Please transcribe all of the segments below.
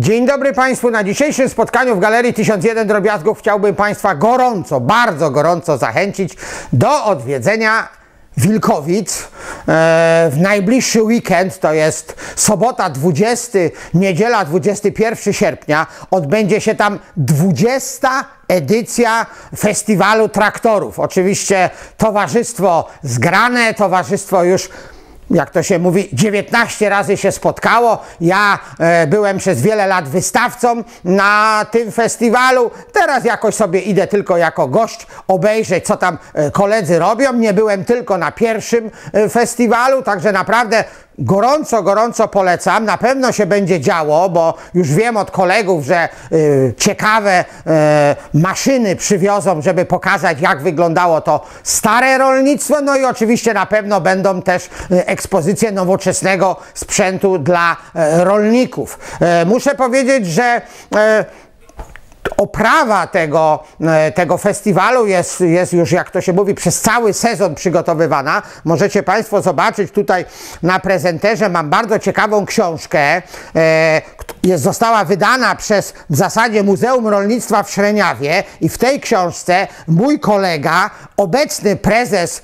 Dzień dobry Państwu. Na dzisiejszym spotkaniu w Galerii 1001 Drobiazgów chciałbym Państwa gorąco, bardzo gorąco zachęcić do odwiedzenia Wilkowic w najbliższy weekend, to jest sobota 20, niedziela 21 sierpnia, odbędzie się tam 20. edycja Festiwalu Traktorów. Oczywiście towarzystwo zgrane, towarzystwo już, jak to się mówi, 19 razy się spotkało. Ja byłem przez wiele lat wystawcą na tym festiwalu. Teraz jakoś sobie idę tylko jako gość obejrzeć, co tam koledzy robią. Nie byłem tylko na pierwszym festiwalu, także naprawdę gorąco polecam. Na pewno się będzie działo, bo już wiem od kolegów, że ciekawe maszyny przywiozą, żeby pokazać, jak wyglądało to stare rolnictwo. No i oczywiście na pewno będą też ekspozycje nowoczesnego sprzętu dla rolników. Muszę powiedzieć, że oprawa tego festiwalu jest już, jak to się mówi, przez cały sezon przygotowywana. Możecie Państwo zobaczyć tutaj na prezenterze, mam bardzo ciekawą książkę. Została wydana przez w zasadzie Muzeum Rolnictwa w Szreniawie i w tej książce mój kolega, obecny prezes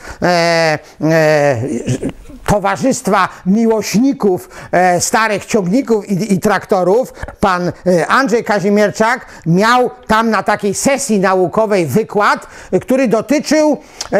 Towarzystwa Miłośników Starych Ciągników i Traktorów, pan Andrzej Kazimierczak, miał tam na takiej sesji naukowej wykład, który dotyczył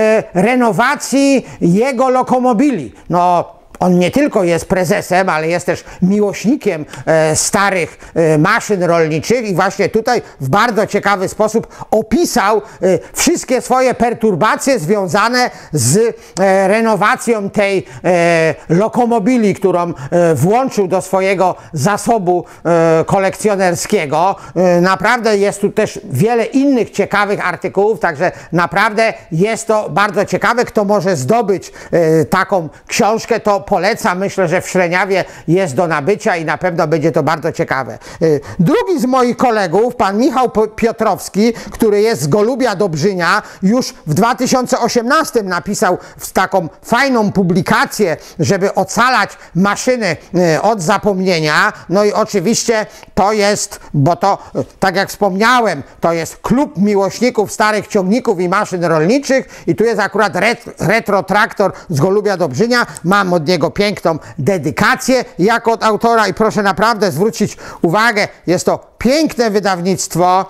renowacji jego lokomobili. No, on nie tylko jest prezesem, ale jest też miłośnikiem starych maszyn rolniczych i właśnie tutaj w bardzo ciekawy sposób opisał wszystkie swoje perturbacje związane z renowacją tej lokomobili, którą włączył do swojego zasobu kolekcjonerskiego. Naprawdę jest tu też wiele innych ciekawych artykułów, także naprawdę jest to bardzo ciekawe. Kto może zdobyć taką książkę, to polecam. Myślę, że w Szreniawie jest do nabycia i na pewno będzie to bardzo ciekawe. Drugi z moich kolegów, pan Michał Piotrowski, który jest z Golubia Dobrzynia, już w 2018 napisał taką fajną publikację, żeby ocalać maszyny od zapomnienia. No i oczywiście to jest, bo to, tak jak wspomniałem, to jest klub miłośników starych ciągników i maszyn rolniczych i tu jest akurat Retro Traktor z Golubia Dobrzynia. Mam od niego piękną dedykację jako od autora i proszę naprawdę zwrócić uwagę, jest to piękne wydawnictwo,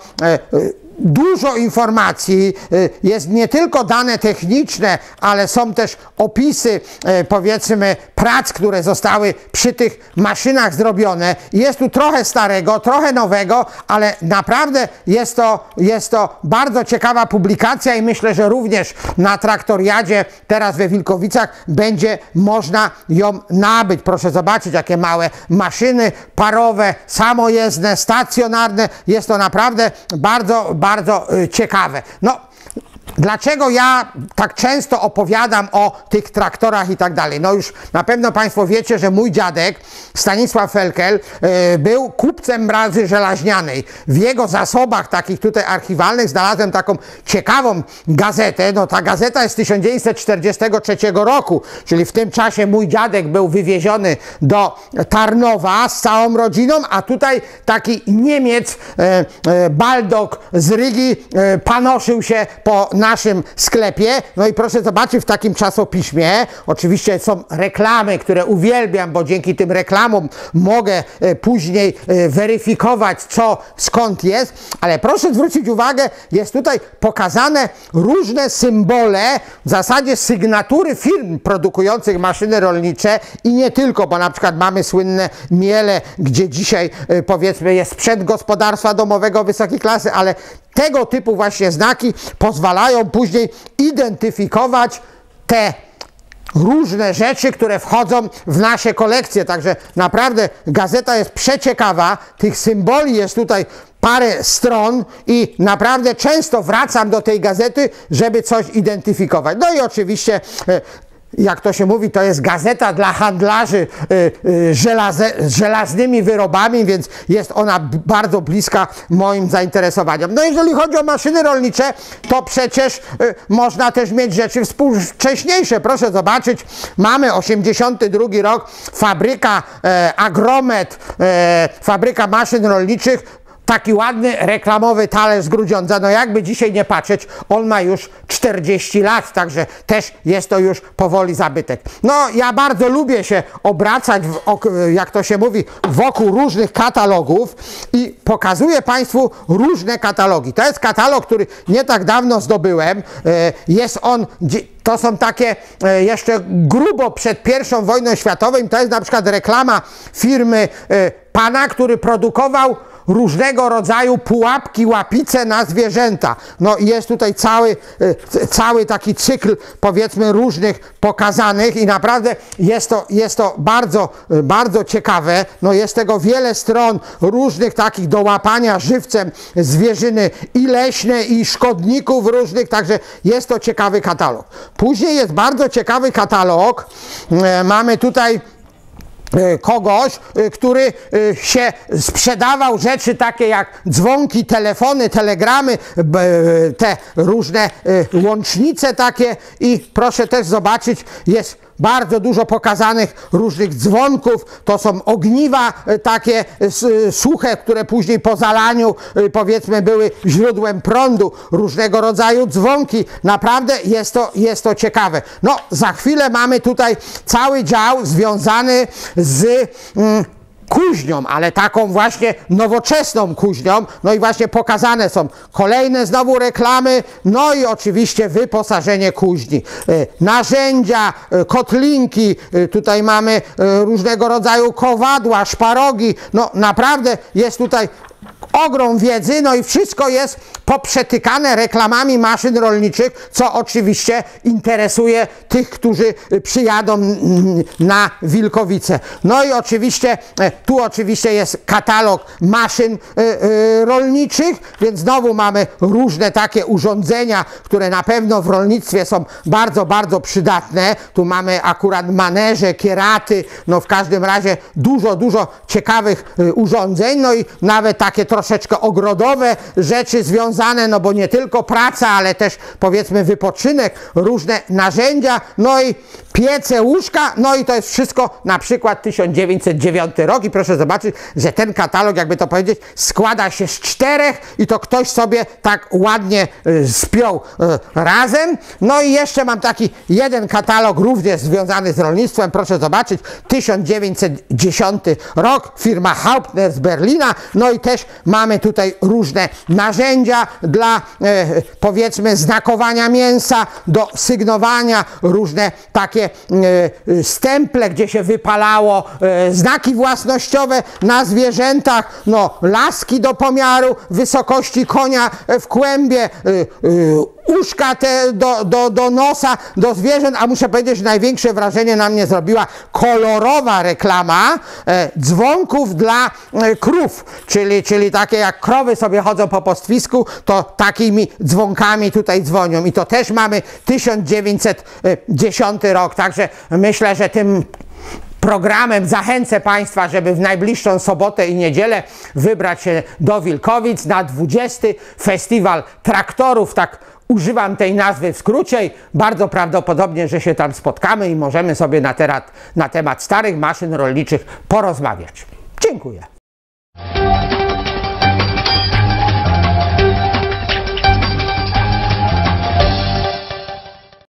dużo informacji, jest nie tylko dane techniczne, ale są też opisy, powiedzmy, prac, które zostały przy tych maszynach zrobione. Jest tu trochę starego, trochę nowego, ale naprawdę jest to bardzo ciekawa publikacja i myślę, że również na Traktoriadzie teraz we Wilkowicach będzie można ją nabyć. Proszę zobaczyć, jakie małe maszyny parowe, samojezdne, stacjonarne. Jest to naprawdę bardzo ciekawe. No, dlaczego ja tak często opowiadam o tych traktorach i tak dalej? No już na pewno Państwo wiecie, że mój dziadek Stanisław Felkel był kupcem branży żelaźnianej. W jego zasobach takich tutaj archiwalnych znalazłem taką ciekawą gazetę. No ta gazeta jest z 1943 roku, czyli w tym czasie mój dziadek był wywieziony do Tarnowa z całą rodziną, a tutaj taki Niemiec, Baldok z Rygi, panoszył się po naszym sklepie. No i proszę zobaczyć, w takim czasopiśmie oczywiście są reklamy, które uwielbiam, bo dzięki tym reklamom mogę później weryfikować, co skąd jest, ale proszę zwrócić uwagę, jest tutaj pokazane różne symbole, w zasadzie sygnatury firm produkujących maszyny rolnicze i nie tylko, bo na przykład mamy słynne Miele, gdzie dzisiaj powiedzmy jest sprzęt gospodarstwa domowego wysokiej klasy, ale tego typu właśnie znaki pozwalają później identyfikować te różne rzeczy, które wchodzą w nasze kolekcje. Także naprawdę gazeta jest przeciekawa. Tych symboli jest tutaj parę stron i naprawdę często wracam do tej gazety, żeby coś identyfikować. No i oczywiście jak to się mówi, to jest gazeta dla handlarzy żelaznymi wyrobami, więc jest ona bardzo bliska moim zainteresowaniom. No jeżeli chodzi o maszyny rolnicze, to przecież można też mieć rzeczy współcześniejsze. Proszę zobaczyć, mamy 82 rok, fabryka Agromet, fabryka maszyn rolniczych. Taki ładny, reklamowy talerz z Grudziądza, no jakby dzisiaj nie patrzeć, on ma już 40 lat, także też jest to już powoli zabytek. No ja bardzo lubię się obracać, jak to się mówi, wokół różnych katalogów i pokazuję Państwu różne katalogi. To jest katalog, który nie tak dawno zdobyłem, jest on... To są takie jeszcze grubo przed I wojną światową. To jest na przykład reklama firmy pana, który produkował różnego rodzaju pułapki, łapice na zwierzęta. No i jest tutaj cały taki cykl, powiedzmy, różnych pokazanych i naprawdę jest to bardzo, bardzo ciekawe. No jest tego wiele stron różnych takich do łapania żywcem zwierzyny i leśne, i szkodników różnych, także jest to ciekawy katalog. Później jest bardzo ciekawy katalog. Mamy tutaj kogoś, który się sprzedawał rzeczy takie jak dzwonki, telefony, telegramy, te różne łącznice takie i proszę też zobaczyć, jest bardzo dużo pokazanych różnych dzwonków, to są ogniwa takie suche, które później po zalaniu powiedzmy były źródłem prądu, różnego rodzaju dzwonki, naprawdę jest to ciekawe. No za chwilę mamy tutaj cały dział związany z kuźnią, ale taką właśnie nowoczesną kuźnią, no i właśnie pokazane są kolejne znowu reklamy, no i oczywiście wyposażenie kuźni. Narzędzia, kotlinki, tutaj mamy różnego rodzaju kowadła, szparogi, no naprawdę jest tutaj ogrom wiedzy, no i wszystko jest poprzetykane reklamami maszyn rolniczych, co oczywiście interesuje tych, którzy przyjadą na Wilkowice. No i oczywiście, tu oczywiście jest katalog maszyn rolniczych, więc znowu mamy różne takie urządzenia, które na pewno w rolnictwie są bardzo, bardzo przydatne. Tu mamy akurat maneże, kieraty, no w każdym razie dużo ciekawych urządzeń, no i nawet takie troszeczkę ogrodowe rzeczy związane, no bo nie tylko praca, ale też powiedzmy wypoczynek, różne narzędzia, no i piece, łóżka, no i to jest wszystko na przykład 1909 rok i proszę zobaczyć, że ten katalog, jakby to powiedzieć, składa się z 4 i to ktoś sobie tak ładnie spiął razem. No i jeszcze mam taki jeden katalog również związany z rolnictwem, proszę zobaczyć, 1910 rok, firma Hauptner z Berlina, no i też mamy tutaj różne narzędzia dla powiedzmy znakowania mięsa, do sygnowania, różne takie stemple, gdzie się wypalało znaki własnościowe na zwierzętach, no laski do pomiaru wysokości konia w kłębie, uszka te do nosa, do zwierząt, a muszę powiedzieć, że największe wrażenie na mnie zrobiła kolorowa reklama dzwonków dla krów, czyli takie jak krowy sobie chodzą po pastwisku, to takimi dzwonkami tutaj dzwonią i to też mamy 1910 rok, także myślę, że tym programem zachęcę Państwa, żeby w najbliższą sobotę i niedzielę wybrać się do Wilkowic na 20. Festiwal Traktorów, tak używam tej nazwy w skrócie. Bardzo prawdopodobnie, że się tam spotkamy i możemy sobie na temat starych maszyn rolniczych porozmawiać. Dziękuję.